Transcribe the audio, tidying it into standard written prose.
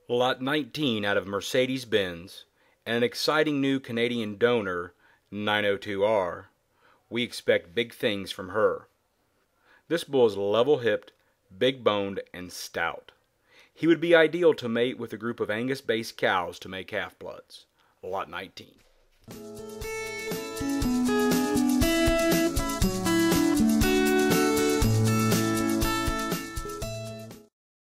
Lot 19 out of Mercedes-Benz, and an exciting new Canadian donor, 902R. We expect big things from her. This bull is level-hipped, big-boned, and stout. He would be ideal to mate with a group of Angus-based cows to make half-bloods. Lot 19.